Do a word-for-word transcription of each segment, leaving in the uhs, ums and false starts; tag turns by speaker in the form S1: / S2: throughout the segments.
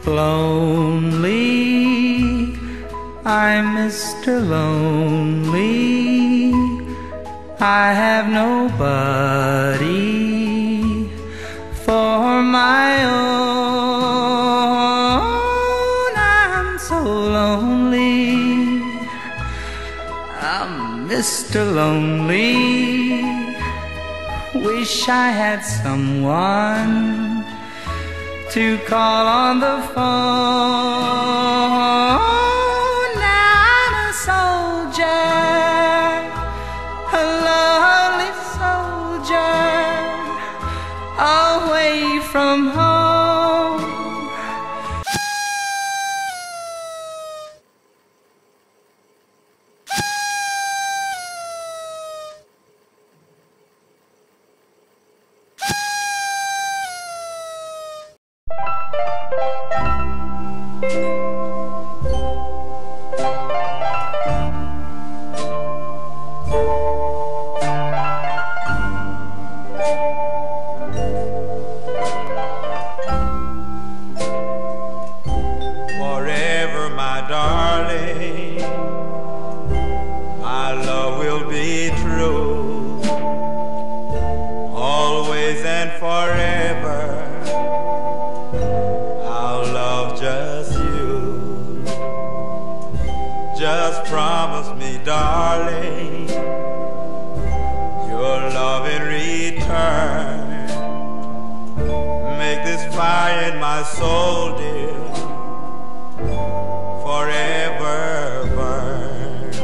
S1: Lonely, I'm Mister Lonely. I have nobody for my own. I'm so lonely. I'm Mister Lonely. Wish I had someone to call on the phone. Now I'm a soldier, a lonely soldier, away from home.
S2: Forever, my darling, my love will be true, always and forever. I'll love just you. Just promise me, darling, your love in return. Make this fire in my soul, dear, forever burn.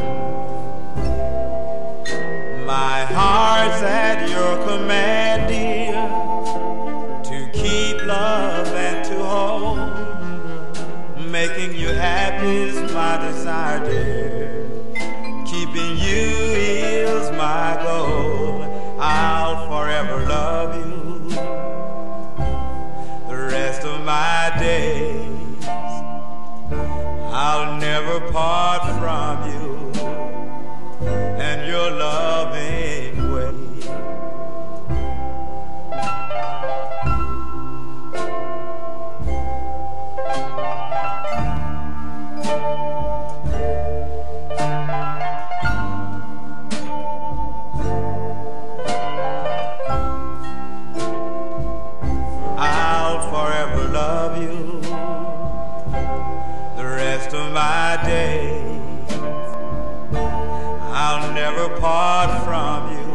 S2: My heart's at your command, dear, to keep love and to hold. Making you happy is my desire, dear. Keeping you is my goal. I'll forever love you the rest of my days. I'll never part from you and your loving way. I'll forever love you the rest of my days. I'll never part from you